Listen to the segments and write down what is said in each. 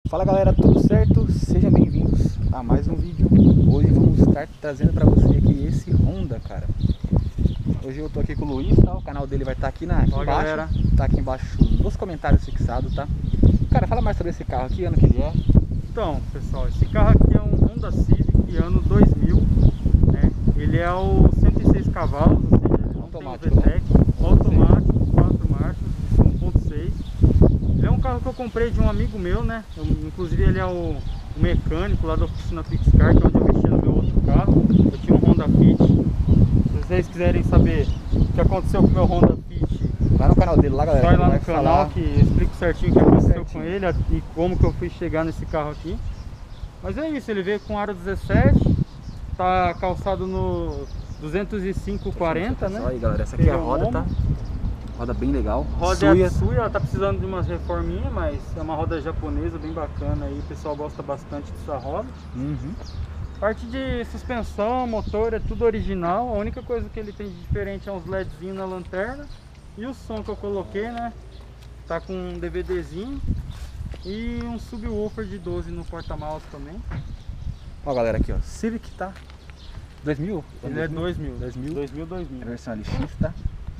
Fala galera, tudo certo? Sejam bem-vindos a mais um vídeo. Hoje vamos estar trazendo para você aqui esse Honda, cara. Hoje eu tô aqui com o Luiz, tá? O canal dele vai estar aqui, aqui embaixo, galera. Tá aqui embaixo nos comentários fixado, tá? Cara, fala mais sobre esse carro aqui, ano que ele é. Então, pessoal, esse carro aqui é um Honda Civic ano 2000, né? Ele é o 106 cavalos, ou seja, ele não automático, tem VTEC, né? Automático, 4 marchas, 1.6. Ele é um carro que eu comprei de um amigo meu, né? Inclusive ele é o mecânico lá da oficina Pixcar, que é onde eu mexia no meu outro carro. Eu tinha um Honda Fit. Se vocês quiserem saber o que aconteceu com o meu Honda Fit, vai no canal dele lá, galera. vai lá no canal que eu explico certinho o que aconteceu com ele e como que eu fui chegar nesse carro aqui. Mas é isso, ele veio com aro 17, tá calçado no 205/40, né? Olha aí, galera, essa aqui é a roda, tá? Roda bem legal. Roda é Suya, ela tá precisando de umas reforminhas, mas é uma roda japonesa bem bacana aí, o pessoal gosta bastante dessa roda. Parte de suspensão, motor, é tudo original. A única coisa que ele tem de diferente é uns LEDzinhos na lanterna. E o som que eu coloquei, né? Tá com um DVDzinho e um subwoofer de 12 no porta-malas também. Ó galera, aqui ó, Civic, tá? 2000? Ele é 2000. 2000. É a versão LX, tá?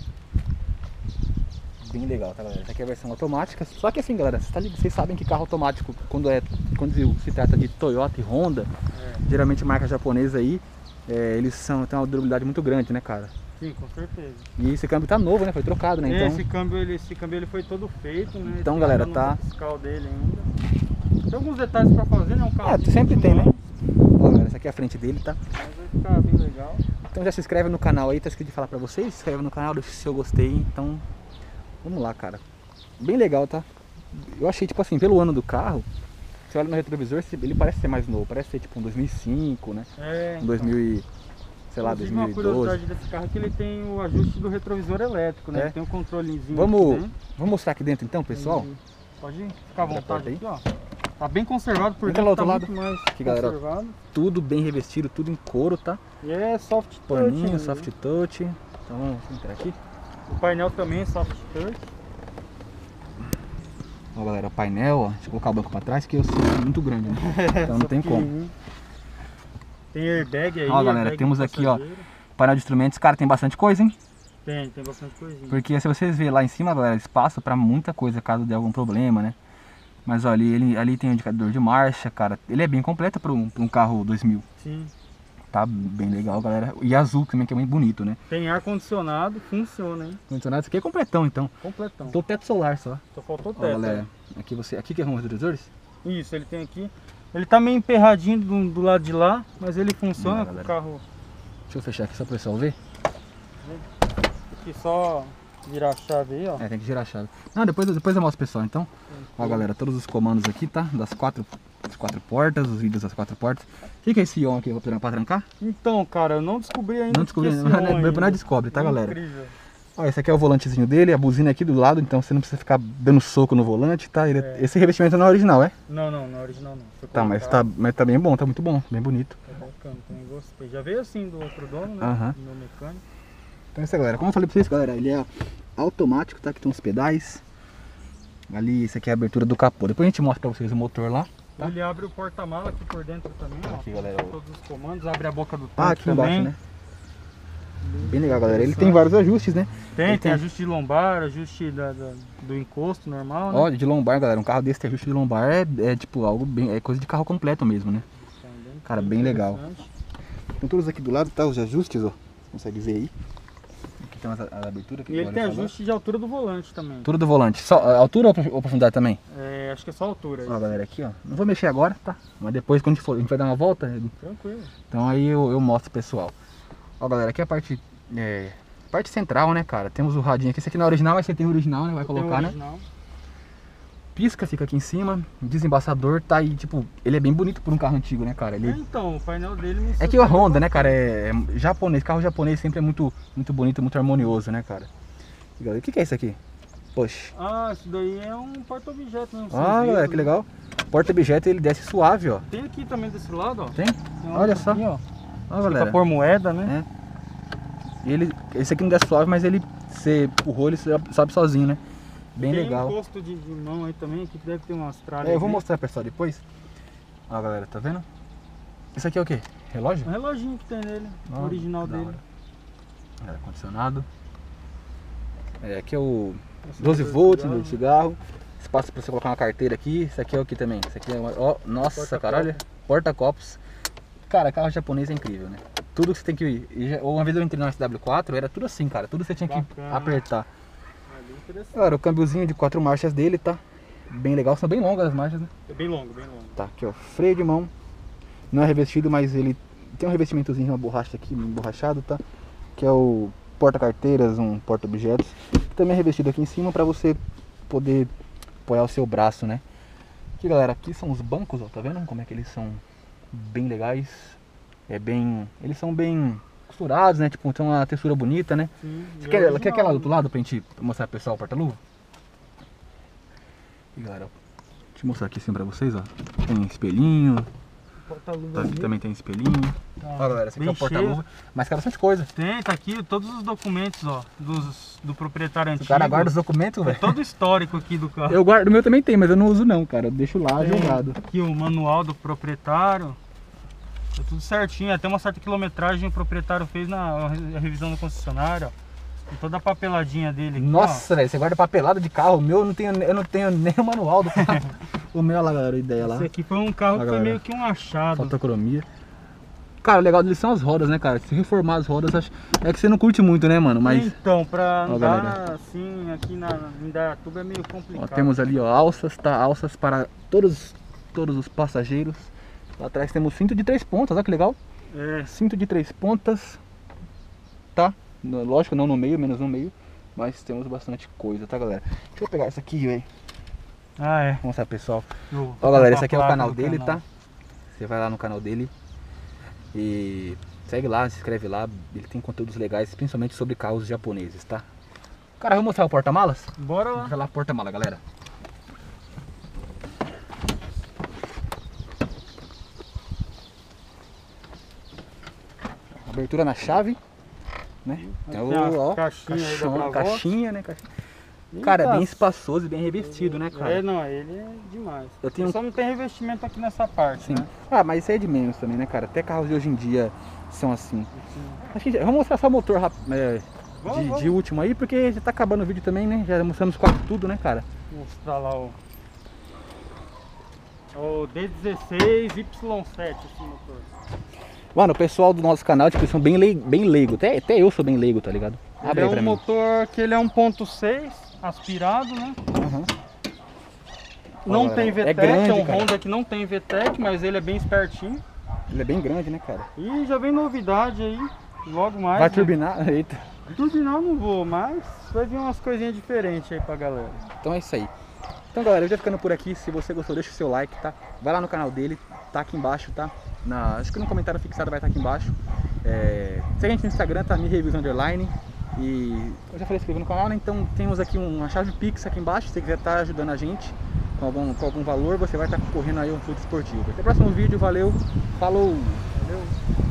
Bem legal, tá galera? Essa aqui é a versão automática. Só que assim galera, vocês sabem que carro automático, quando se trata de Toyota e Honda, geralmente marca japonesa aí, eles têm uma durabilidade muito grande, né, cara? Sim, com certeza. E esse câmbio tá novo, né? Foi trocado, né? Então... Esse câmbio ele foi todo feito, né? Então galera, tá... fiscal dele ainda. Tem alguns detalhes pra fazer, né? Um carro sempre tem, né? Ó galera, essa aqui é a frente dele, tá? Mas vai ficar bem legal. Então já se inscreve no canal aí, tá escrito de falar pra vocês. Se inscreve no canal, deixa o seu gostei. Então, vamos lá, cara. Bem legal, tá? Eu achei, tipo assim, pelo ano do carro, você olha no retrovisor, ele parece ser mais novo. Parece ser tipo um 2005, né? Um 2000 e... sei lá, 2012. Uma curiosidade desse carro é que ele tem o ajuste do retrovisor elétrico, né? Ele tem um controlezinho. Vamos mostrar aqui dentro então, pessoal? Pode ficar à vontade aqui, ó. Tá bem conservado por dentro, outro tá lado. muito mais aqui, galera, conservado. Tudo bem revestido, tudo em couro, tá? E é soft touch. Paninho, soft touch. Então vamos entrar aqui. O painel também é soft touch. Ó galera, o painel, ó. Deixa eu colocar o banco pra trás, que eu sei que é muito grande, né? Então não tem como. Tem airbag aí. Ó galera, temos aqui, ó, painel de instrumentos. Cara, tem bastante coisa, hein? Tem bastante coisinha. Porque se vocês verem lá em cima, galera, espaço pra muita coisa, caso dê algum problema, né? Mas ó, ali tem um indicador de marcha, cara. Ele é bem completo para um carro 2000. Sim. Tá bem legal, galera. E azul também, que é muito bonito, né? Tem ar-condicionado, funciona, hein? Ar-condicionado, isso aqui é completão, então. Completão. Tô teto solar só. Só faltou teto. Ó, galera, aqui que arruma os retrovisores? Isso, ele tem aqui. Ele tá meio emperradinho do lado de lá, mas ele funciona com o carro. Deixa eu fechar aqui só pro pessoal ver. Aqui só virar a chave aí, ó. Tem que girar a chave. Não, depois eu mostro pro pessoal, então. Ó, galera, todos os comandos aqui, tá? Das quatro portas, os vídeos das 4 portas. O que é esse on aqui? Eu vou pra trancar? Então, cara, eu não descobri ainda. Não descobri, não descobre, tá, galera? Incrível. Ó, esse aqui é o volantezinho dele, a buzina aqui do lado, então você não precisa ficar dando soco no volante, tá? Esse revestimento não é original, é? Não é original não. Tá, mas tá bem bom, tá muito bom, bem bonito. Tá bacana, também gostei. Já veio assim do outro dono, né? Do meu mecânico. Então é isso aí, galera. Como eu falei pra vocês, galera, ele é automático, tá? Aqui tem uns pedais. Ali, esse aqui é a abertura do capô. Depois a gente mostra pra vocês o motor lá. Tá? Ele abre o porta-mala aqui por dentro também, ó. Aqui, galera. Todos os comandos, abre a boca do tanque aqui também. embaixo, né? Bem legal, galera. Ele tem vários ajustes, né? Tem ajuste de lombar, ajuste do encosto normal, né? Ó, de lombar, galera. Um carro desse tem ajuste de lombar é tipo algo bem... É coisa de carro completo mesmo, né? Cara, bem legal. Tem todos aqui do lado, tá? Os ajustes, ó. Consegue ver aí. Aqui tem a abertura. E ele tem ajuste de altura do volante também. Altura do volante. Só altura ou profundidade também? Acho que é só altura. Ó, galera, aqui, ó. Não vou mexer agora, tá? Mas depois, quando a gente vai dar uma volta... Tranquilo. Então aí eu mostro pro pessoal. Ó, galera, aqui é a parte central, né, cara? Temos o radinho aqui. Esse aqui não é original, mas você tem o original, né? Vai colocar, né? Pisca, fica aqui em cima. Desembaçador, tá aí, tipo... Ele é bem bonito por um carro antigo, né, cara? Então, o painel dele... É que a Honda, né, cara, é japonês. Carro japonês sempre é muito bonito, muito harmonioso, né, cara? O que é isso aqui? Poxa. Isso daí é um porta-objeto, né? Galera, que legal. Porta-objeto, ele desce suave, ó. Tem aqui também desse lado, ó. Tem? Olha só. Aqui, ó. Galera. Pra pôr moeda, né? Esse aqui não desce suave, mas você empurrou, ele sobe sozinho, né? bem tem legal. Tem um posto de mão aí também, que deve ter umas tralhas. Eu vou mostrar pessoal depois. Ó galera, tá vendo? Isso aqui é o que? Relógio? Um reloginho que tem nele, o original dele. Ar-condicionado. Aqui é o 12 volts do cigarro. Espaço para você colocar uma carteira aqui. Isso aqui é o que também? Isso aqui é uma... Ó, nossa, caralho. Porta-copos. Cara, carro japonês é incrível, né? Tudo que você tem que... Uma vez eu entrei no SW4, era tudo assim, cara. Tudo você tinha que apertar. Cara, o câmbiozinho de 4 marchas dele, tá? Bem legal. São bem longas as marchas, né? É bem longo, bem longo. Tá, aqui ó. Freio de mão. Não é revestido, mas ele tem um revestimentozinho, uma borracha aqui, emborrachado, tá? Que é o porta-carteiras, um porta-objetos. Também é revestido aqui em cima para você poder apoiar o seu braço, né? Aqui galera, aqui são os bancos, ó, tá vendo como é que eles são bem legais? Eles são bem costurados, né? Tipo, tem uma textura bonita, né? Sim, você quer aquela do outro lado pra gente mostrar pro pessoal o porta-luva? E galera, deixa eu mostrar aqui assim pra vocês, ó. Tem espelhinho. Tá, aqui também tem espelhinho. Ó galera, esse aqui é o porta-luva. Mas cara, bastante coisa. Tem, tá aqui todos os documentos, ó, do proprietário antigo. O cara guarda os documentos, velho. Todo o histórico aqui do carro. Eu guardo, o meu também tem, mas eu não uso não, cara. Eu deixo lá jogado. Aqui o manual do proprietário. Tá tudo certinho, até uma certa quilometragem o proprietário fez na revisão do concessionário, ó. Com toda a papeladinha dele aqui, nossa, velho, você guarda papelada de carro. O meu eu não tenho nem o manual do carro. O meu lá, galera, a ideia lá. Esse aqui foi um carro que foi meio que um achado. Fotocromia. Cara, o legal deles são as rodas, né, cara? Se reformar as rodas, é que você não curte muito, né, mano? Mas... Então, pra andar assim, aqui em Indaiatuba é meio complicado. Ó, temos ali, ó, alças, tá? Alças para todos os passageiros. Lá atrás temos cinto de 3 pontas, olha que legal. Cinto de 3 pontas, tá? Lógico, não no meio, menos no meio. Mas temos bastante coisa, tá, galera? Deixa eu pegar essa aqui, velho. Vou mostrar pro pessoal. Ó, galera, esse aqui é o canal dele, tá? Você vai lá no canal dele e segue lá, se inscreve lá. Ele tem conteúdos legais, principalmente sobre carros japoneses, tá? Cara, vamos mostrar o porta-malas? Bora lá. Vai lá, porta-mala, galera. Abertura na chave, né? Ó, caixinha, né? Cara, é bem espaçoso e bem revestido, né, cara? Não, ele é demais. Só não tem revestimento aqui nessa parte, sim, né? Ah, mas isso aí é de menos também, né, cara? Até carros de hoje em dia são assim. Acho que vamos mostrar só o motor de último aí, porque já tá acabando o vídeo também, né? Já mostramos quase tudo, né, cara? Vou mostrar lá o D16 Y7, esse motor. Mano, o pessoal do nosso canal, tipo, são bem leigo. Até eu sou bem leigo, tá ligado? Abre aí pra mim. Motor que ele é 1.6, aspirado, né? Não tem VTEC, grande, é um Honda que não tem VTEC, mas ele é bem espertinho. Ele é bem grande, né, cara? E já vem novidade aí, logo mais. Vai turbinar? Eita. Turbinar eu não vou, mas vai vir umas coisinhas diferentes aí pra galera. Então é isso aí. Então galera, eu já ficando por aqui. Se você gostou, deixa o seu like, tá? Vai lá no canal dele, tá aqui embaixo, tá? Acho que no comentário fixado vai estar aqui embaixo. Segue a gente no Instagram, tá? MiReviews_. E eu já falei inscrever no canal, né? Então temos aqui uma chave Pix aqui embaixo. Se você quiser estar ajudando a gente com algum valor, você vai estar concorrendo aí a um fute esportivo. Até o próximo vídeo, valeu, falou! Valeu!